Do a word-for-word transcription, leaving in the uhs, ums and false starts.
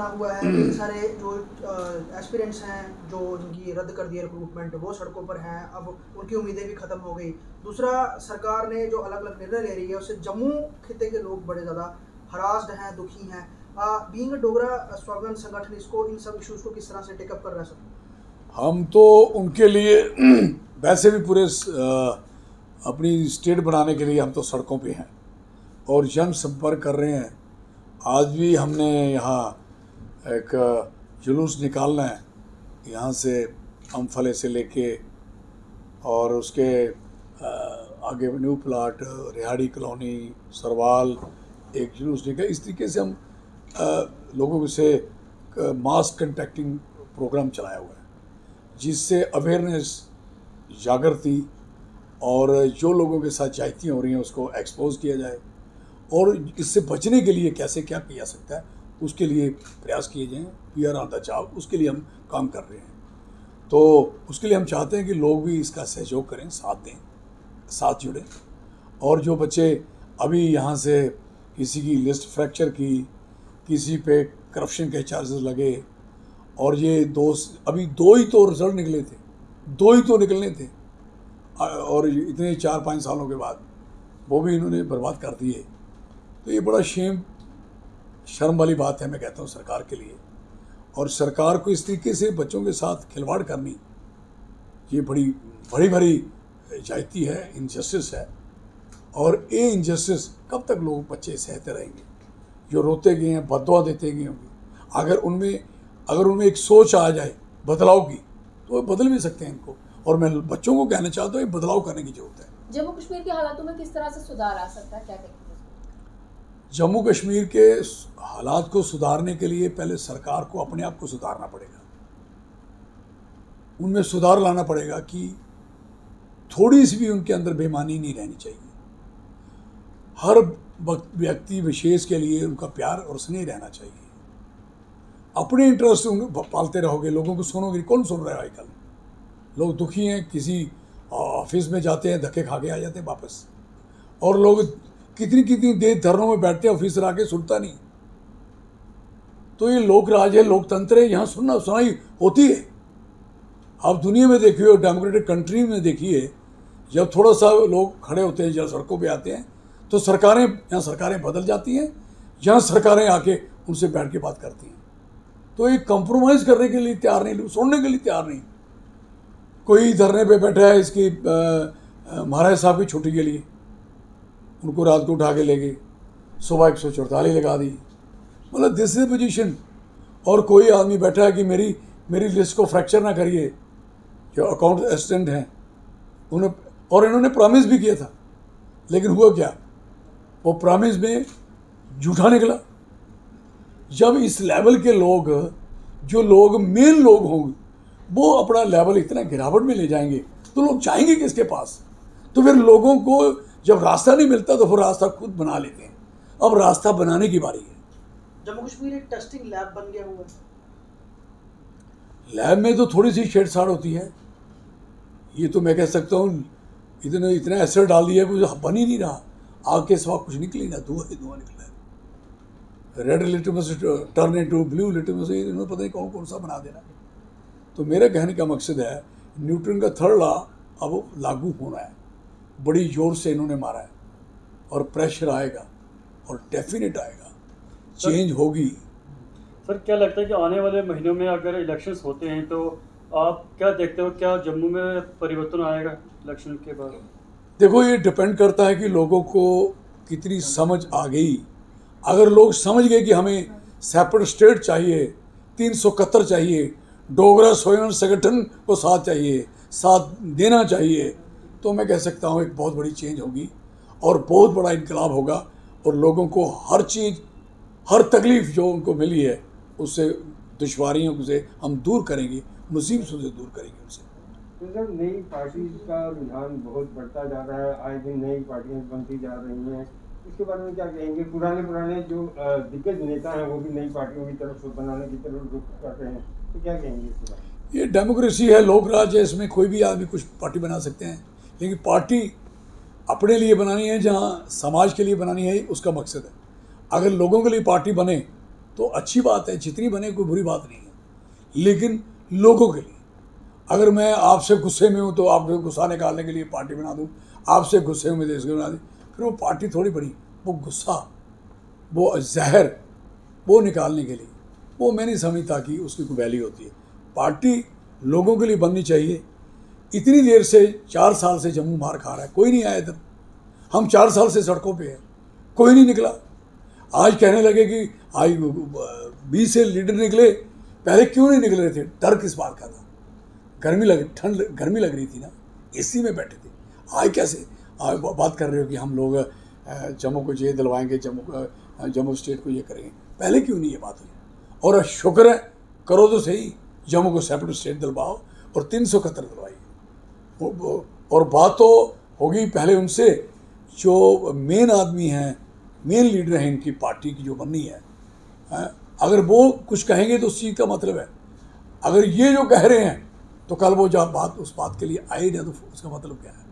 बना हुआ है, कई सारे जो एस्पिरेंट्स हैं जो जिनकी रद्द कर दिया रिक्रूटमेंट वो सड़कों पर हैं, अब उनकी उम्मीदें भी ख़त्म हो गई। दूसरा, सरकार ने जो अलग अलग निर्णय ले रही है उससे जम्मू खिते के लोग बड़े ज़्यादा हरास्ड हैं, दुखी हैं। बीइंग डोगरा स्वाभिमान संगठन इसको इन सब इशूज़ को किस तरह से टेकअप कर रहा है? हम तो उनके लिए वैसे भी पूरे आ, अपनी स्टेट बनाने के लिए हम तो सड़कों पे हैं और जन संपर्क कर रहे हैं। आज भी हमने यहाँ एक जुलूस निकालना है यहाँ से अम्फले से लेके और उसके आगे new plot, Rihari colony, Sarwal, एक जुलूस निकल। इस तरीके से हम आ, लोगों से मास कंटैक्टिंग प्रोग्राम चलाया हुआ है जिससे अवेयरनेस जागृति और जो लोगों के साथ जायतियाँ हो रही हैं उसको एक्सपोज किया जाए और इससे बचने के लिए कैसे क्या किया जा सकता है उसके लिए प्रयास किए जाएँ। We are on the job, उसके लिए हम काम कर रहे हैं। तो उसके लिए हम चाहते हैं कि लोग भी इसका सहयोग करें, साथ दें, साथ जुड़ें। और जो बच्चे अभी यहाँ से किसी की लिस्ट फ्रैक्चर की, किसी पे करप्शन के चार्जेस लगे और ये दो अभी दो ही तो रिजल्ट निकले थे, दो ही तो निकलने थे और इतने चार पाँच सालों के बाद वो भी इन्होंने बर्बाद कर दिए। तो ये बड़ा शेम शर्म वाली बात है, मैं कहता हूँ सरकार के लिए। और सरकार को इस तरीके से बच्चों के साथ खिलवाड़ करनी ये बड़ी बड़ी बड़ी जायती है, इनजस्टिस है। और ये इनजस्टिस कब तक लोग बच्चे सहते रहेंगे जो रोते गए हैं, बददुआ देते गए होंगे। अगर उनमें अगर उनमें एक सोच आ जाए बदलाव की तो वो बदल भी सकते हैं इनको। और मैं बच्चों को कहना चाहता हूँ बदलाव करने की जरूरत है। जम्मू कश्मीर के हालातों में किस तरह से सुधार आ सकता है, क्या कहेंगे? जम्मू कश्मीर के हालात को सुधारने के लिए पहले सरकार को अपने आप को सुधारना पड़ेगा, उनमें सुधार लाना पड़ेगा कि थोड़ी सी भी उनके अंदर बेईमानी नहीं रहनी चाहिए। हर व्यक्ति विशेष के लिए उनका प्यार और स्नेह रहना चाहिए। अपने इंटरेस्ट पालते रहोगे, लोगों को सुनोगे, कौन सुन रहा है? आजकल लोग दुखी हैं, किसी ऑफिस में जाते हैं धक्के खा के आ जाते हैं वापस, और लोग कितनी कितनी देर धरनों में बैठते हैं, ऑफिसर आके सुनता नहीं। तो ये लोक राज है, लोकतंत्र है, यहाँ सुनना सुनाई होती है। आप दुनिया में देखिए, डेमोक्रेटिक कंट्री में देखिए, जब थोड़ा सा लोग खड़े होते हैं, जब सड़कों पे आते हैं तो सरकारें यहाँ सरकारें बदल जाती हैं, यहाँ सरकारें आके उनसे बैठ के बात करती हैं। तो ये कंप्रोमाइज़ करने के लिए तैयार नहीं, सुनने के लिए तैयार नहीं। कोई धरने पे बैठा है इसकी महाराज साहब की छुट्टी के लिए, उनको रात को उठा के ले गए, सुबह एक सौ चौतालीस लगा दी। मतलब दिस इज पोजीशन। और कोई आदमी बैठा है कि मेरी मेरी लिस्ट को फ्रैक्चर ना करिए, जो अकाउंट असिस्टेंट हैं उन्हें, और इन्होंने प्रॉमिस भी किया था, लेकिन हुआ क्या? वो प्रॉमिस में झूठा निकला। जब इस लेवल के लोग, जो लोग मेन लोग होंगे, वो अपना लेवल इतना गिरावट में ले जाएंगे तो लोग जाएंगे किसके पास? तो फिर लोगों को जब रास्ता नहीं मिलता तो फिर रास्ता खुद बना लेते हैं। अब रास्ता बनाने की बारी है। जम्मू कश्मीर एक टेस्टिंग लैब बन गया हुआ है। लैब में तो थोड़ी सी छेड़छाड़ होती है, ये तो मैं कह सकता हूँ। इतने इतना एसिड डाल दिया कुछ बन ही नहीं रहा, आग के सिवा कुछ निकल ही ना, धुआं ही धुआं निकला है। Red litmus turn into blue litmus, इन्होंने पता नहीं कौन कौन सा बना देना। तो मेरे कहने का मकसद है, न्यूटन का थर्ड लॉ अब लागू होना है। बड़ी जोर से इन्होंने मारा है और प्रेशर आएगा और डेफिनेट आएगा, चेंज होगी। सर, क्या लगता है कि आने वाले महीनों में अगर इलेक्शंस होते हैं तो आप क्या देखते हो, क्या जम्मू में परिवर्तन आएगा इलेक्शन के बाद? देखो, ये डिपेंड करता है कि लोगों को कितनी समझ आ गई। अगर लोग समझ गए कि हमें सेपरेट स्टेट चाहिए, तीन सौ इकहत्तर चाहिए, डोगरा स्वयं संगठन को साथ चाहिए, साथ देना चाहिए, तो मैं कह सकता हूँ एक बहुत बड़ी चेंज होगी और बहुत बड़ा इनकलाब होगा। और लोगों को हर चीज़, हर तकलीफ़ जो उनको मिली है उससे, दुश्वारियों से हम दूर करेंगे, मुसीबतों से दूर करेंगे उनसे। तो जब नई पार्टी का रुझान बहुत बढ़ता जा रहा है, आए दिन नई पार्टियाँ बनती जा रही हैं, इसके बारे में क्या कहेंगे? पुराने पुराने जो दिग्गज नेता हैं वो भी नई पार्टियों की तरफ बनाने की तरफ रुख कर रहे हैं, तो क्या कहेंगे इसके बारे में? ये डेमोक्रेसी है, लोक राज है, इसमें कोई भी आदमी कुछ पार्टी बना सकते हैं, लेकिन पार्टी अपने लिए बनानी है, जहाँ समाज के लिए बनानी है, उसका मकसद है। अगर लोगों के लिए पार्टी बने तो अच्छी बात है, जितनी बने कोई बुरी बात नहीं है। लेकिन लोगों के लिए, अगर मैं आपसे गुस्से में हूँ तो आपको गुस्सा निकालने के लिए पार्टी बना दूँ, आपसे गुस्से में देश को बना दूँ, फिर वो पार्टी थोड़ी बड़ी, वो गुस्सा, वो जहर, वो निकालने के लिए, वो मैं नहीं समझता कि उसकी कोई वैल्यू होती है। पार्टी लोगों के लिए बननी चाहिए। इतनी देर से, चार साल से जम्मू मार खा रहा है, कोई नहीं आया इधर। हम चार साल से सड़कों पे हैं, कोई नहीं निकला। आज कहने लगे कि आज बीस से लीडर निकले, पहले क्यों नहीं निकल रहे थे? डर किस बात का था? गर्मी लग ठंड गर्मी लग रही थी ना, एसी में बैठे थे। आज कैसे आज बात कर रहे हो कि हम लोग जम्मू को ये दिलवाएंगे, जम्मू जम्मू स्टेट को ये करेंगे? पहले क्यों नहीं ये बात हुई? और शुक्र है, करो तो सही, जम्मू को सेपरेट स्टेट दिलवाओ और तीन सौ इकहत्तर दिलवाइए। और बात तो होगी पहले उनसे, जो मेन आदमी हैं, मेन लीडर हैं इनकी पार्टी की जो बननी है, है? अगर वो कुछ कहेंगे तो उस चीज़ का मतलब है। अगर ये जो कह रहे हैं तो कल वो जब बात उस बात के लिए आए ना, तो उसका मतलब क्या है?